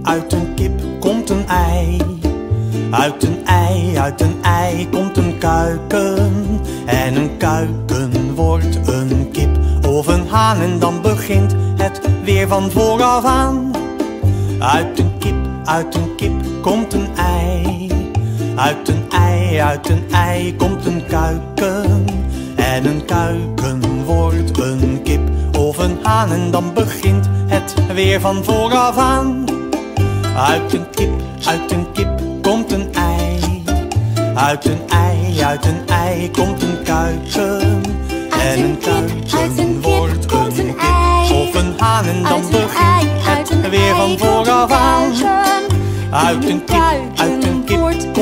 uit een kip komt een ei. Uit een ei komt een kuiken. En een kuiken wordt een kip of een haan. En dan begint het weer van vooraf aan. Uit een kip komt een ei. Uit een ei komt een kuiken. En een kuiken wordt een kip of een haan. En dan begint het weer van vooraf aan. Uit een kip komt een ei. Uit een ei komt een kuiken. En een kuiken wordt een kip of een haan. En dan begint het weer van vooraf aan. Uit een kip